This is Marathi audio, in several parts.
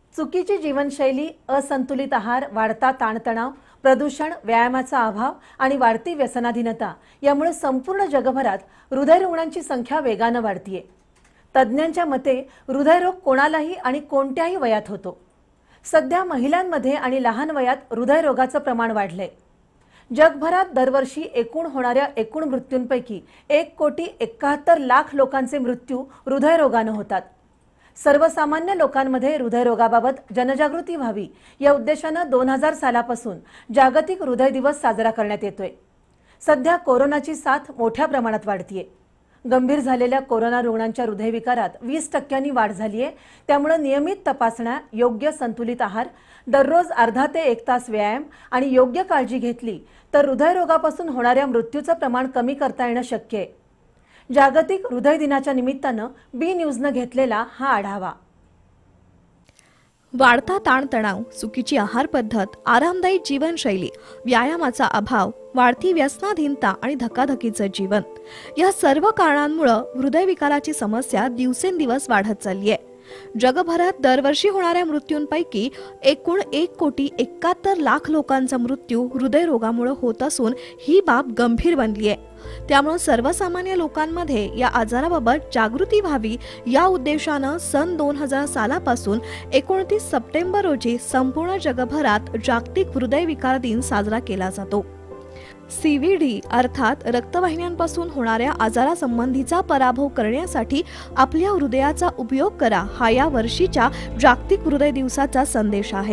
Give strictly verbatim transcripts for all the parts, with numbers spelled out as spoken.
चुकीची जीवनशैली, असंतुलित आहार, वाढता ताणतणाव, प्रदूषण, व्यायामाचा अभाव आणि वाढती व्यसनाधीनता यामुळे संपूर्ण जगभरात हृदयरोगांची संख्या वेगाने वाढतीये। तज्ञांच्या मते हृदयरोग कोणालाही आणि कोणत्याही वयात होतो। सध्या महिलांमध्ये आणि लहान वयात हृदयरोगाचं प्रमाण वाढलंय। जगभरात दरवर्षी एकूण होणाऱ्या एकूण मृत्यूंपैकी एक कोटी एकाहत्तर लाख लोकांचे मृत्यू हृदयरोगाने होतात। सर्वसामान्य लोकांमध्ये हृदयरोगाबाबत जनजागृती व्हावी या उद्देशाने दोन हजार सालापासून जागतिक हृदय दिवस साजरा करण्यात येतोय। सध्या कोरोनाची साथ मोठ्या प्रमाणात वाढतीये। गंभीर झालेल्या कोरोना रुग्णांच्या हृदयविकारात वीस टक्क्यांनी वाढ झाली आहे। त्यामुळे नियमित तपासण्या, योग्य संतुलित आहार, दररोज अर्धा ते एक तास व्यायाम आणि योग्य काळजी घेतली तर हृदयरोगापासून होणाऱ्या मृत्यूचं प्रमाण कमी करता येणं शक्य आहे। जागतिक हृदय दिनाच्या निमित्ताने बी न्यूजने घेतलेला हा आढावा। वाढता ताणतणाव, चुकीची आहार पद्धत, आरामदायी जीवनशैली, व्यायामाचा अभाव, वाढती व्यसनाधीनता आणि धकाधकीचं जीवन या सर्व कारणांमुळे हृदयविकाराची समस्या दिवसेंदिवस वाढत चालली आहे। जगभरात दरवर्षी होणाऱ्या मृत्यूंपैकी एकूण एक कोटी एकाहत्तर लाख लोकांचा मृत्यू हृदयरोगामुळे होत असून ही बाब गंभीर बनली आहे। त्यामुळे सर्वसामान्य लोकांमध्ये या आजाराबाबत जागृती व्हावी या उद्देशाने सन दोन हजार सालापासून एकोणतीस सप्टेंबर रोजी संपूर्ण जगभरात जागतिक हृदयविकार दिन साजरा केला जातो। सी व्ही डी अर्थात रक्तवाहिन्यांपासून होणाऱ्या आजारासंबंधीचा पराभव करण्यासाठी आपल्या हृदयाचा उपयोग करा हा या वर्षीच्या जागतिक हृदय दिवसाचा संदेश आहे।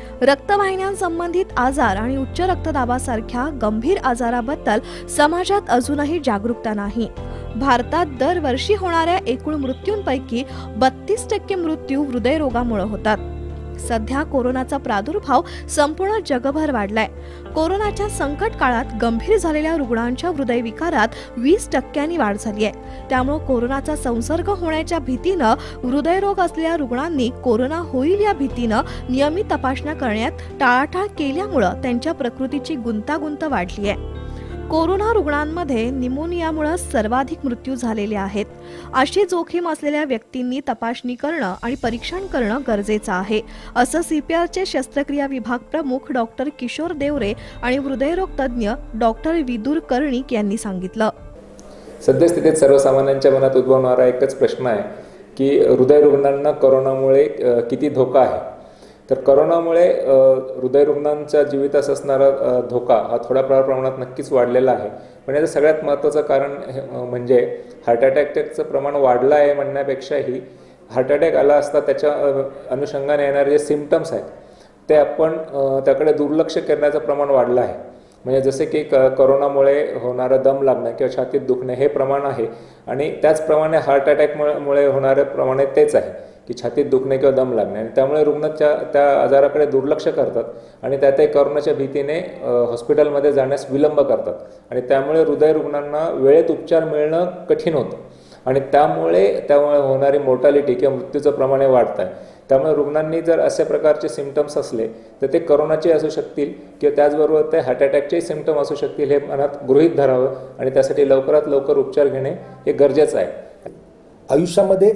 रक्तवाहिन्यांसंबंधित आजार आणि उच्च रक्तदाबासारख्या गंभीर आजाराबद्दल समाजात अजूनही जागरूकता नाही। भारतात दरवर्षी होणाऱ्या एकूण मृत्यूंपैकी बत्तीस टक्के मृत्यू हृदयरोगामुळे होतात। सध्या कोरोनाचा प्रादुर्भाव संपूर्ण जगभर वाढलाय। कोरोनाच्या संकट काळात गंभीर झालेल्या रुग्णांच्या हृदयविकारात वीस टक्क्यांनी वाढ झाली आहे। त्यामुळे कोरोनाचा संसर्ग होण्याच्या भीतीने हृदयरोग असलेल्या रुग्णांनी कोरोना होईल या भीतीने नियमित तपासण्या करण्यात टाळाटाळ केल्यामुळे त्यांच्या प्रकृतीची गुंतागुंत वाढली आहे। कोरोना रुग्णांमध्ये निमोनियामुळे सर्वाधिक मृत्यू झालेले आहेत। अशी जोखीम असलेल्या व्यक्तींनी तपासणी करणं आणि परीक्षण करणं गरजेचं आहे, असं सीपीआरचे शस्त्रक्रिया विभाग प्रमुख डॉक्टर किशोर देवरे आणि हृदयरोग तज्ज्ञ डॉक्टर विदुर कर्णिक यांनी सांगितलं। सद्यस्थितीत सर्वसामान्यांच्या मनात उद्भवणारा एकच प्रश्न आहे की हृदय रुग्णांना कोरोनामुळे किती धोका आहे। तर कोरोनामुळे हृदयरुग्णांच्या जीवितास असणारा धोका हा थोड्या प्रमाणात नक्कीच वाढलेला आहे। पण याचं सगळ्यात महत्त्वाचं कारण म्हणजे हार्ट अटॅकचं प्रमाण वाढलं आहे म्हणण्यापेक्षाही हार्ट अटॅक आला असता त्याच्या अनुषंगाने येणारे जे सिम्पटम्स आहेत ते आपण त्याकडे दुर्लक्ष करण्याचं प्रमाण वाढलं आहे। म्हणजे जसे की कोरोनामुळे होणारा दम लागणे किंवा छातीत दुखणे हे प्रमाण आहे आणि त्याचप्रमाणे हार्ट अटॅकमुळे होणारे प्रमाण तेच आहे की छातीत दुखणे किंवा दम लागणे। आणि त्यामुळे रुग्ण त्या त्या आजाराकडे दुर्लक्ष करतात आणि त्यातही कोरोनाच्या भीतीने हॉस्पिटलमध्ये जाण्यास विलंब करतात आणि त्यामुळे हृदय रुग्णांना वेळेत उपचार मिळणं कठीण होतं आणि त्यामुळे त्यामुळे होणारी मोर्टॅलिटी किंवा मृत्यूचं प्रमाण वाढत आहे। त्यामुळे रुग्णांनी जर अशा प्रकारचे सिम्पटम्स असले तर ते कोरोनाचे असू शकतील किंवा त्याचबरोबर ते हार्ट अटॅकचे सिम्पटम असू शकतील हे मनात गृहीत धरावं आणि त्यासाठी लवकरात लवकर उपचार घेणे हे गरजेचं आहे। आयुष्यामध्ये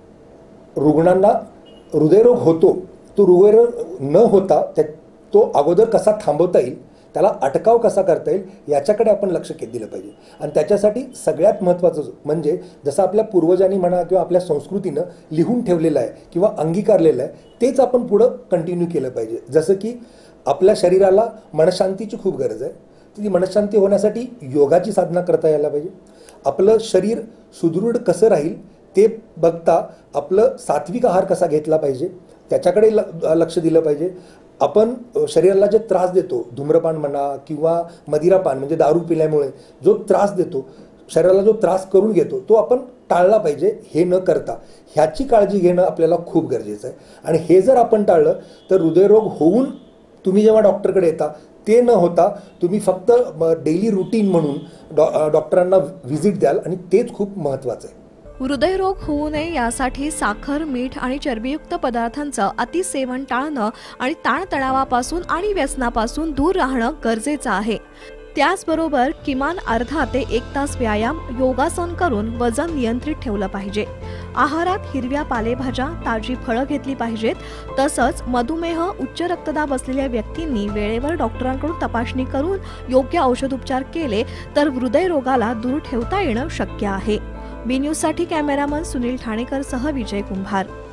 रुग्णांना हृदयरोग होतो, तो हृदयरोग न होता तो अगोदर कसा थांबवता येईल, त्याला अटकाव कसा करता येईल याच्याकडे आपण लक्ष दिलं पाहिजे। आणि त्याच्यासाठी सगळ्यात महत्त्वाचं म्हणजे जसं आपल्या पूर्वजांनी म्हणा किंवा आपल्या संस्कृतीनं लिहून ठेवलेलं आहे किंवा अंगीकारलेलं आहे तेच आपण पुढं कंटिन्यू केलं पाहिजे। जसं की आपल्या शरीराला मनशांतीची खूप गरज आहे, ती मनशांती होण्यासाठी योगाची साधना करता यायला पाहिजे। आपलं शरीर सुदृढ कसं राहील ते बघता आपलं सात्विक आहार कसा घेतला पाहिजे त्याच्याकडे लक्ष दिलं पाहिजे। आपण शरीराला जे त्रास देतो, धूम्रपान म्हणा किंवा मदिरापान म्हणजे दारू पिल्यामुळे जो त्रास देतो, शरीराला जो त्रास करून घेतो तो आपण टाळला पाहिजे। हे न करता ह्याची काळजी घेणं आपल्याला खूप गरजेचं आहे आणि हे जर आपण टाळलं तर हृदयरोग होऊन तुम्ही जेव्हा डॉक्टरकडे येता ते न होता तुम्ही फक्त डेली रुटीन म्हणून डॉ डॉक्टरांना व्हिजिट द्याल आणि तेच खूप महत्त्वाचं आहे। हृदयरोग होऊ नये यासाठी साखर, मीठ आणि चरबीयुक्त पदार्थांचं अतिसेवन टाळणं आणि ताणतणावापासून आणि व्यसनापासून दूर राहणं गरजेचं आहे। त्याचबरोबर किमान अर्धा ते एक तास व्यायाम, योगासन करून वजन नियंत्रित ठेवलं पाहिजे। आहारात हिरव्या पालेभाज्या, ताजी फळं घेतली पाहिजेत. तसंच मधुमेह, उच्च रक्तदाब असलेल्या व्यक्तींनी वेळेवर डॉक्टरांकडून तपासणी करून योग्य औषधोपचार केले तर हृदयरोगाला दूर ठेवता येणं शक्य आहे. बी न्यूज साठी कॅमेरामन सुनील ठाणेकर सह विजय कुंभार.